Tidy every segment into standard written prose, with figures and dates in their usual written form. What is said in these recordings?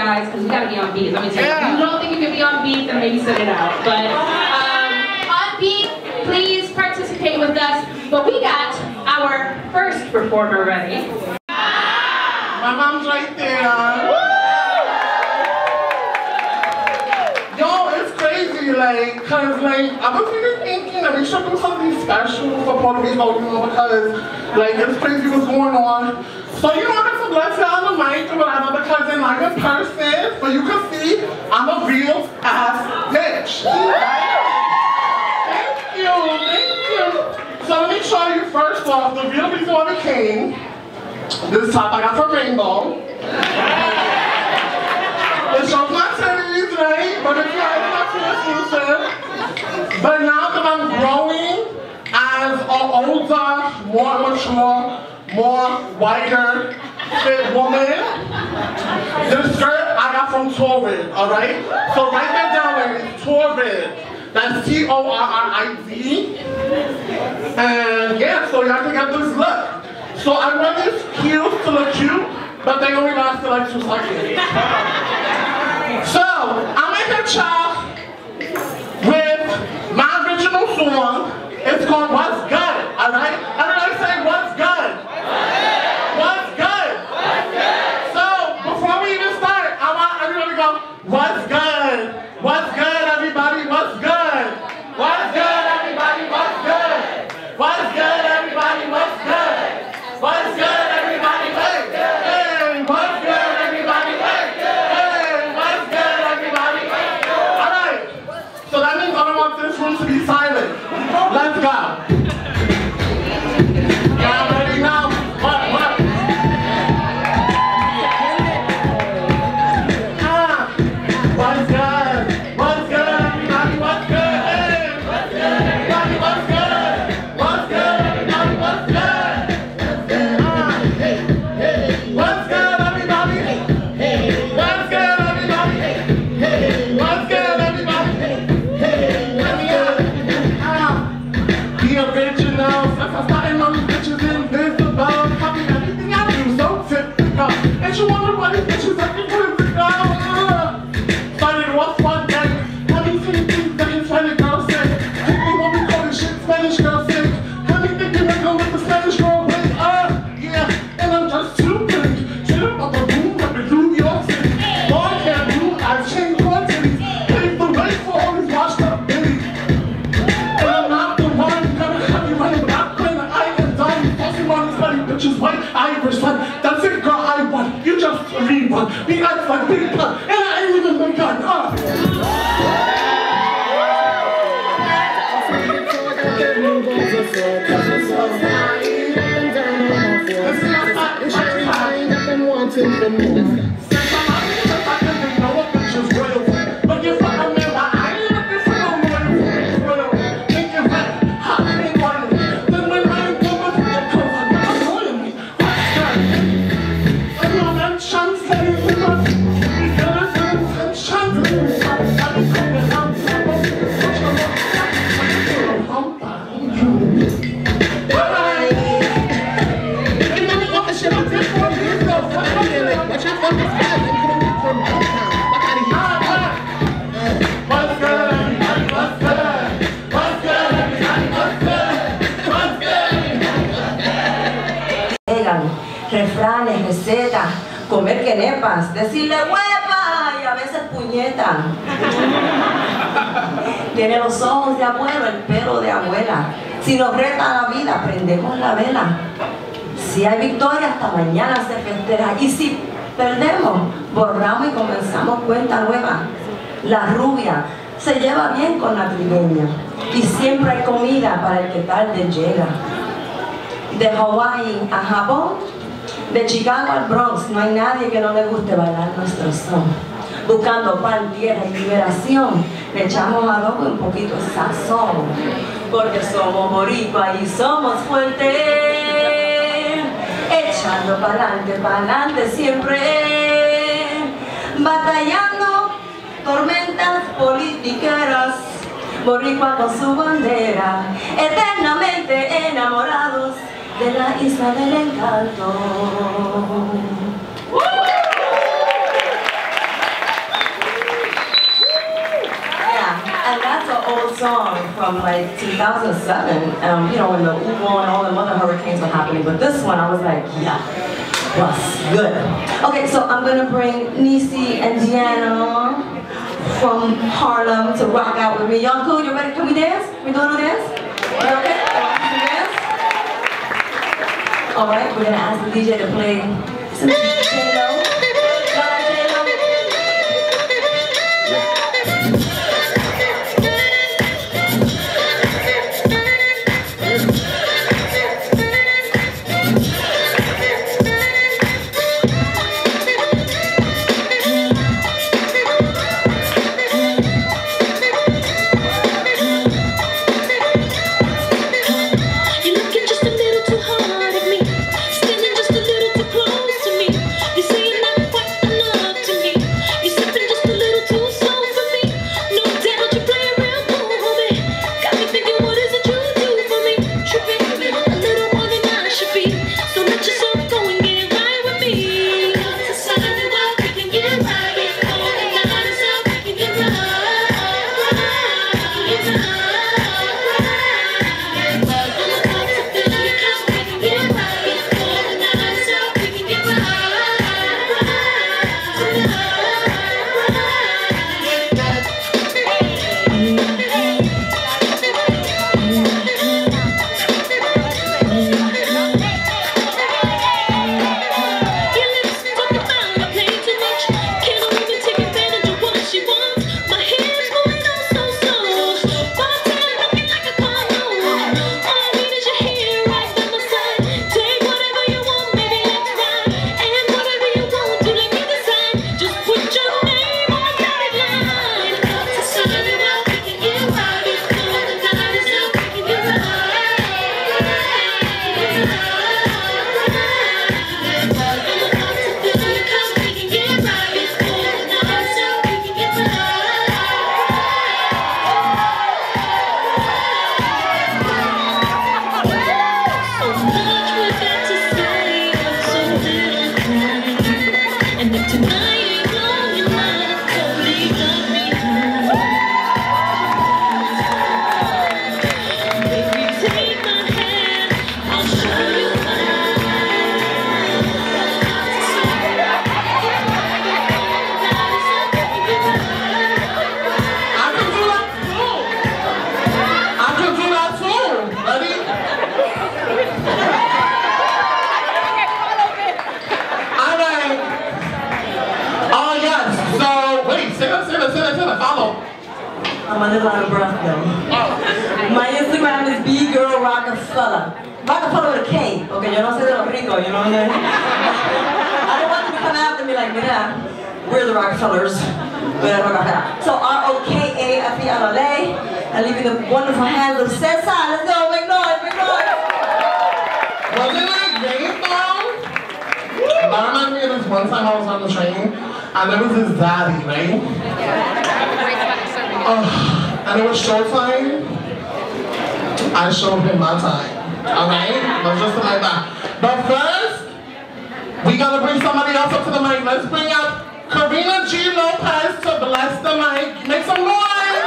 guys, because we gotta be on beat. Let me tell you. If you don't think you can be on beat, then maybe sit it out. But on beat, please participate with us. But we got our first performer ready. My mom's right there. Yo, it's crazy, like, cause like, I was really thinking that we should do something special for Puerto Rico, you know, because like, it's crazy what's going on. So, you know, I have to bless y'all on the mic or whatever, because in like in person, so you can see, I'm a real ass bitch. Thank you. So let me show you first off, the real reason why we came. This top I got from Rainbow. It shows my titties, right? But it's not exclusive. But now that I'm growing as an older, more mature, more whiter, fit woman, this skirt I got from Torrid, alright? So write that down, ladies, Torrid. That's T-O-R-R-I-D. And yeah, so y'all can get this look. So I wear these heels to look cute, but they only lasted like 2 seconds. So I'm gonna hit y'all with my original song. It's called What's Good, alright? Everybody say what's good? What's good? So before we even start, I want everybody to go, what's good? What's good, everybody? What's good? What's good, everybody? What's good? What's good, everybody? What's good? What's good, everybody? What's good? Hey, what's good, everybody? What's good? Hey, what's good, everybody? All right. So that means I don't want this room to be silent. Let's go. Y'all ready now? What? What's good? What's good, everybody? What's good? Hey, what's good, everybody? What's good? What's good, everybody? What's good? What's good, everybody? What's good, everybody? What's good, everybody? The original, since I started on these bitches invisible, copy everything I do, so typical. And you wonder why these bitches are invisible. Started off one day, let me see things that Hispanic girls say. Think they want me call this shit Spanish girl sick. Let me think you're gonna let the Spanish girl win. Yeah, and I'm just too big. Straight up on the room, up in New York City. Long hair, blue eyes, chain cord titties. Pave the way for all these washed up bitties. And I'm not the one gonna have you running, but I'm playing the I am done. Tossing on these funny bitches, white Irish son. That's it, girl, I won. You just re-won. Be nice like big pun. And I ain't even been done. Refranes, recetas, comer quenepas, decirle huepa y a veces puñeta. Tiene los ojos de abuelo, el pelo de abuela. Si nos reta la vida, prendemos la vela. Si hay victoria, hasta mañana se festeja. Y si perdemos, borramos y comenzamos cuenta nueva. La rubia se lleva bien con la trigueña. Y siempre hay comida para el que tarde llega. De Hawái a Japón, de Chicago al Bronx, no hay nadie que no le guste bailar nuestro son. Buscando pan, tierra y liberación, le echamos adobo y un poquito de sazón. Porque somos boricua y somos fuertes, echando para adelante siempre, batallando tormentas politiqueras, boricua con su bandera, eternamente enamorados de la isla del encanto. And that's an old song from like 2007, you know, when the Who Bronche and all the other hurricanes were happening. But this one, I was like, yeah, was good. Okay, so I'm gonna bring Nisi and Deanna from Harlem to rock out with me. Y'all cool? You ready? Can we dance? We doing no dance? You okay? Can we dance? All right, we're gonna ask the DJ to play some J-Lo. I'm a little out of breath though. My Instagram is bgirlrockefeller. Rockefeller with a K. Okay, yo no sé de los ricos, you know what I mean? I don't want them to come after me like, mira, we're the Rockefellers. We're the Rockefeller. So R-O-K-A-F-E-L-L-A. I leave in the wonderful hands of Cesar. Let's go, make noise, make noise. Wasn't it great though? That reminds me of this one time I was on the train and there was this daddy, right? And it was showtime. I showed him my time. Alright? Let's just like that. But first, we gotta bring somebody else up to the mic. Let's bring up Karina G. Lopez to bless the mic. Make some noise!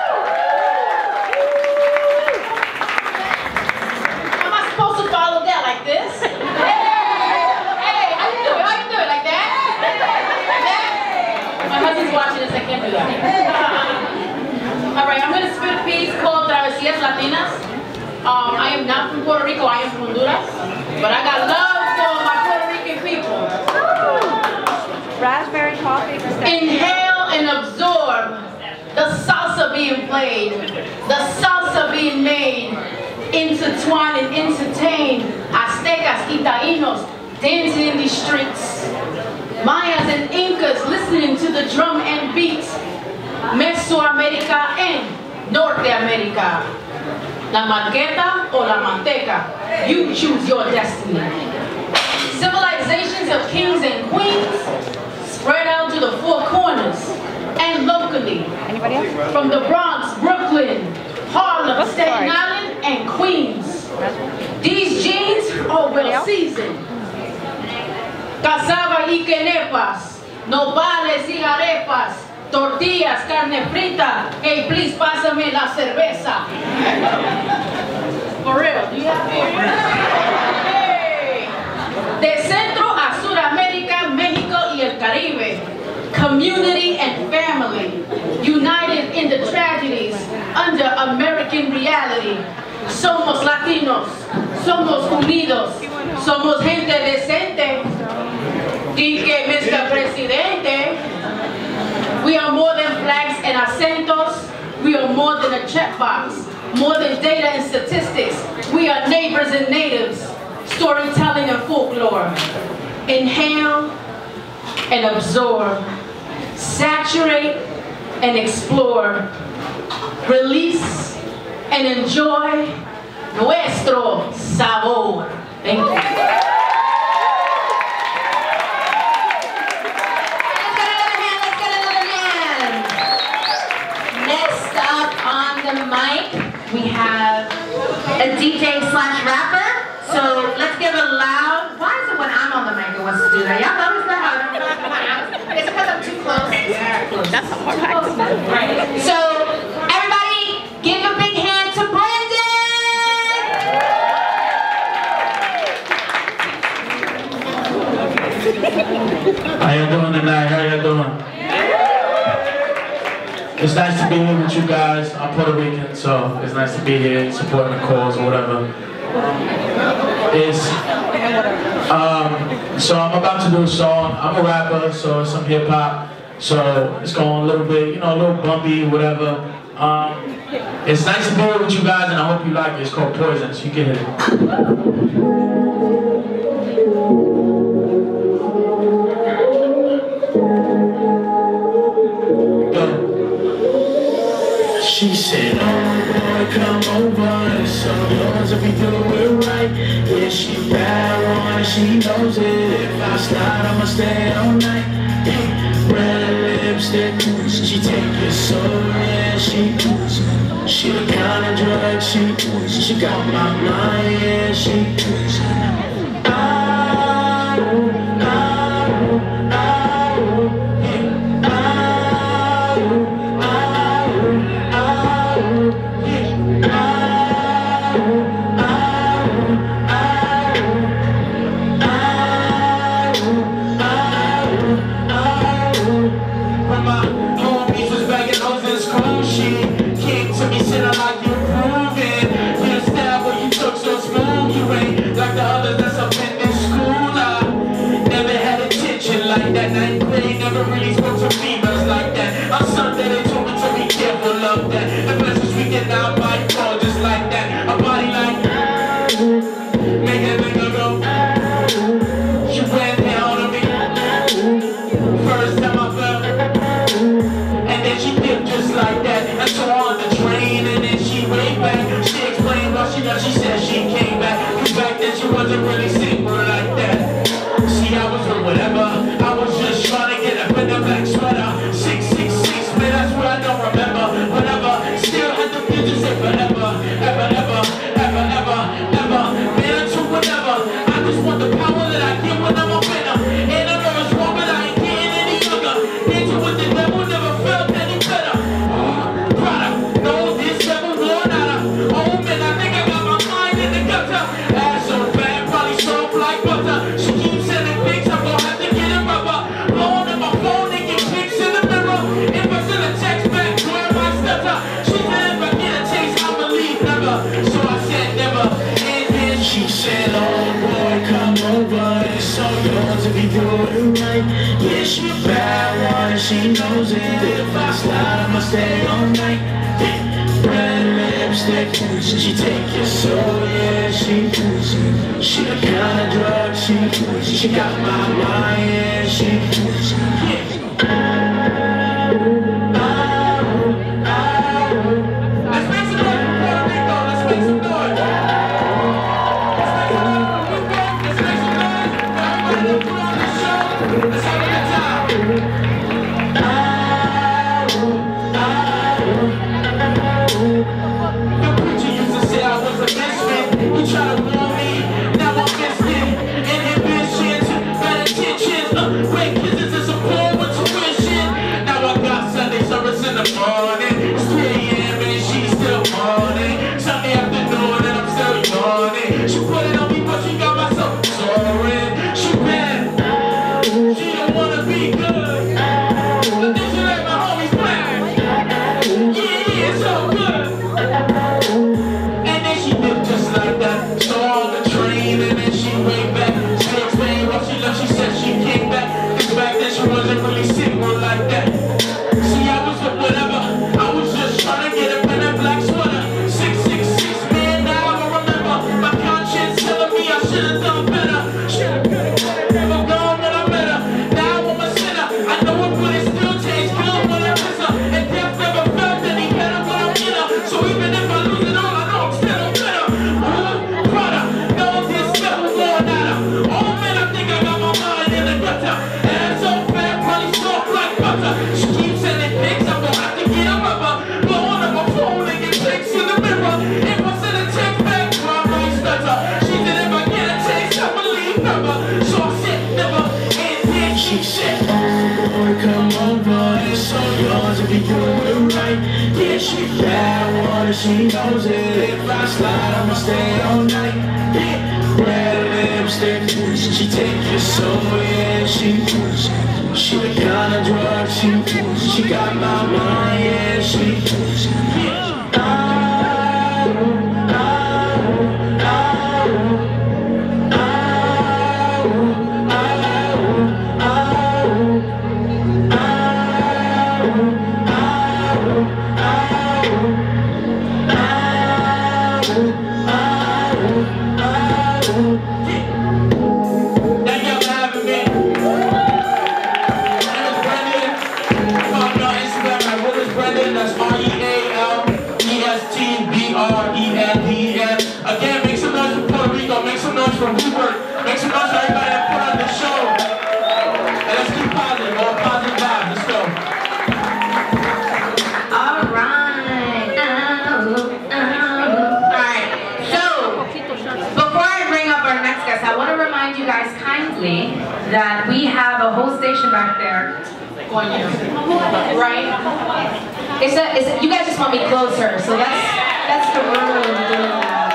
Am I supposed to follow that like this? Hey, how you do it? How you do it? Like that? Like that? My husband's watching this, I can't do that. Alright, I'm gonna spit a piece called Travesías Latinas. I am not from Puerto Rico, I am from Honduras. But I got love for my Puerto Rican people. Raspberry coffee. Inhale and absorb the salsa being played, the salsa being made, intertwine and entertain. Aztecas, Itainos, dancing in these streets. Mayas and Incas listening to the drum and beats. Mesoamérica and Norte America. La marqueta or la manteca, you choose your destiny. Civilizations of kings and queens spread out to the four corners and locally. Anybody else? From the Bronx, Brooklyn, Harlem, Staten Island, and Queens. These jeans are well seasoned. Cassava y quenepas, nopales y arepas, tortillas, carne frita. Hey, please, pásame la cerveza. For real, do you have it? Hey. De Centro a Sudamérica, México y el Caribe. Community and family, united in the tragedies under American reality. Somos latinos, somos unidos, somos gente decente. Dice Mr. Presidente. We are more than flags and acentos. We are more than a checkbox, more than data and statistics. We are neighbors and natives, storytelling and folklore. Inhale and absorb. Saturate and explore. Release and enjoy nuestro sabor. Thank you. Let's get another hand. Next up on the mic, we have a DJ/rapper. So let's give a loud. Why is it when I'm on the mic it wants to do that? Y'all notice that? It's because I'm too close. Yeah, that's a hard part. Right. So everybody, give a big hand to Brandon. How you doing tonight? How you doing? It's nice to be here with you guys. I'm Puerto Rican, so it's nice to be here supporting the cause or whatever. So I'm about to do a song. I'm a rapper, so it's some hip hop. So it's going a little bit, a little bumpy, whatever. It's nice to be here with you guys, and I hope you like it. It's called Poison, so you can hit it. She said, oh boy, come over, it's all yours if we do it right. Yeah, she bad one and she knows it. If I slide, I'ma stay all night. Red lipstick, she take it so, yeah, she the kind of drug she got my mind, yeah, she never really spoke to females like that. I'm something they told me to be careful of that. The blessings we get now by fall just like that. A body like make that nigga go. She went down on me. First time I felt, and then she dipped just like that. And so on the train, and then she way back. She explained what she done. She said she came back. Cause back then she wasn't really single like that. See, I was or whatever. I was just trying to get up in the black sweater. 666, man, that's what I don't remember. Whatever, still had the digits say forever, ever, ever, ever, ever, ever. Man, until whenever. I just want the power that I get when I'm a winner. And I know it's wrong, but I ain't getting any younger. Dancing with the devil never felt any better. Product, no, this never worn out of. Oh man, I think I got my mind in the gutter. Ass so bad, probably soft like butter. She keeps sending pics, I'm gonna have to get it rubber. Blowing in my phone and get pics in the mirror. If I send a text back, where my stutter? She said if I get a taste, I'ma leave never. So I said never. And then she said, oh boy, come over. It's all yours if you do it right. Yeah, she a bad one and she knows it. If I slide, I'ma stay all night. Red lipstick, she take it so, yeah, she the kind of drug she got my mind, yeah, she Let's make some noise for Puerto Rico, let's make some noise. Let's make some noise for everybody that put on the show. Let's have a good time. The preacher used to say I was a misfit. He tried to warn me, now I'm missing. Inhibitions, bad intentions. Great kisses and support. on and she knows it. If I slide, I'ma stay all night. Red lipstick, she take your soul, yeah, she the kind of drug, she got my mind, yeah, she Again, make some noise for Puerto Rico, make some noise for Who Bronche, make some noise for everybody that put on the show. And let's keep positive, all positive vibes, let's go. Alright. Alright, so before I bring up our next guest, I want to remind you guys kindly that we have a whole station back there going in. Right? You guys just want me closer, so that's the room doing that.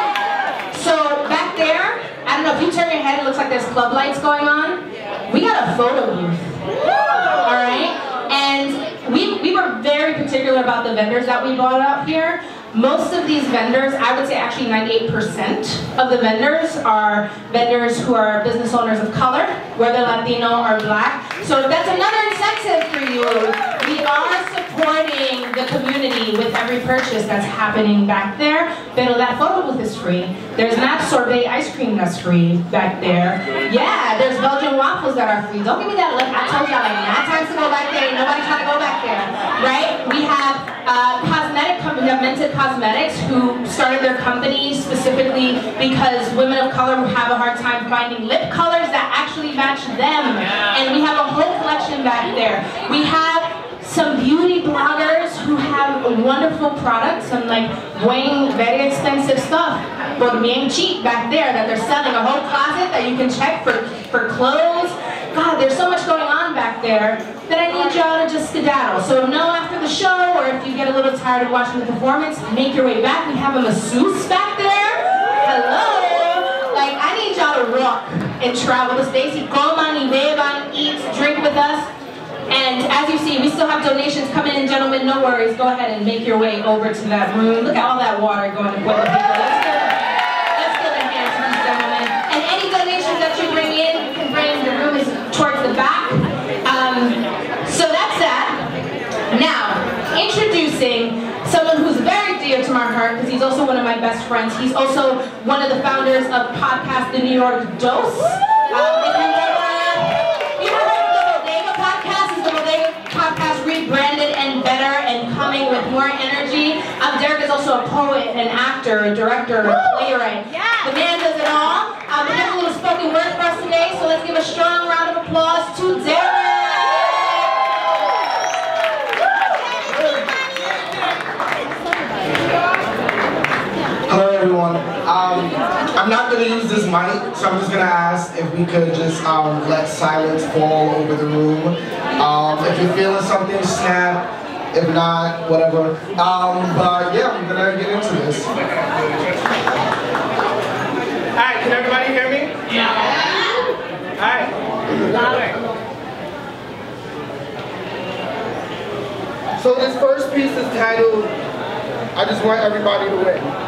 So back there, I don't know if you turn your head, it looks like there's club lights going on. We got a photo booth. Alright? And we were very particular about the vendors that we brought up here. Most of these vendors, I would say actually 98% of the vendors are vendors who are business owners of color, whether Latino or Black. So that's another incentive for you. We are supporting the community with every purchase that's happening back there. Pero that photo booth is free. There's not sorbet ice cream that's free back there. Yeah, there's Belgian waffles that are free. Don't give me that look. I told y'all like 9 times to go back there. Nobody's trying to go back there, right? We have cosmetic company, Mented Cosmetics, who started their company specifically because women of color have a hard time finding lip colors that actually match them. And we have a whole collection back there. We have some beauty bloggers who have wonderful products and like very expensive stuff, but bien cheap back there that they're selling. A whole closet that you can check for clothes. God, there's so much going on back there that I need y'all to just skedaddle. So know after the show, or if you get a little tired of watching the performance, make your way back. We have a masseuse back there. Hello. Like, I need y'all to rock and travel to Stacy. Coman y beban, eat, drink with us. And as you see, we still have donations coming in, gentlemen. No worries. Go ahead and make your way over to that room. Look at all that water going to Puerto Rico. Let's give a hand to these gentlemen. And any donations that you bring in, you can bring. The room is towards the back. So that's that. Now, introducing someone who's very dear to my heart because he's also one of my best friends. He's also one of the founders of podcast The New York Dose. Rebranded and better and coming with more energy. Derek is also a poet, an actor, a director, a playwright. The man does it all. We have a little spoken word for us today, so let's give a strong round of applause to Derek. Hello everyone. I'm not going to use this mic, so I'm just going to ask if we could just let silence fall over the room. If you're feeling something, snap. If not, whatever. But yeah, I'm going to get into this. Alright, can everybody hear me? Yeah. Alright. Louder. So this first piece is titled, I Just Want Everybody to Win.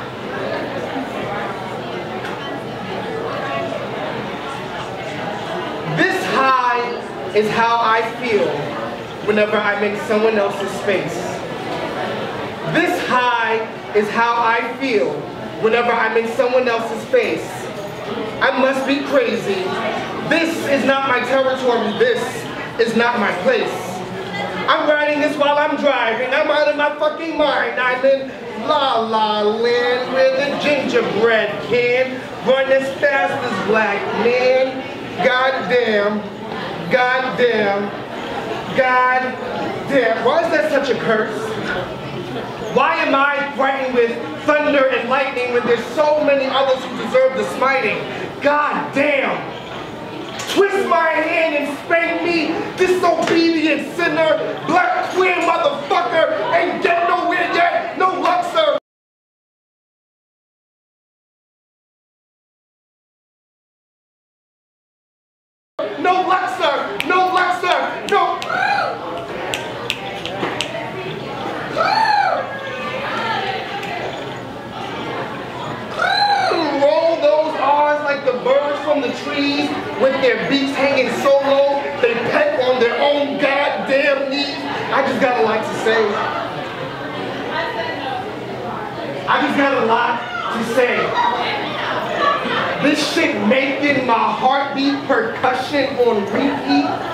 This high is how I feel whenever I make someone else's space. This high is how I feel whenever I make someone else's face. I must be crazy. This is not my territory. This is not my place. I'm writing this while I'm driving. I'm out of my fucking mind. I'm in La La Land where the gingerbread can run as fast as black men. Goddamn, goddamn, goddamn. Why is that such a curse? Why am I fighting with thunder and lightning when there's so many others who deserve the smiting? Goddamn. Twist my hand and spank me, disobedient sinner, black queer motherfucker, ain't get nowhere yet, no luck. I just got a lot to say. I just got a lot to say. This shit making my heartbeat percussion on repeat.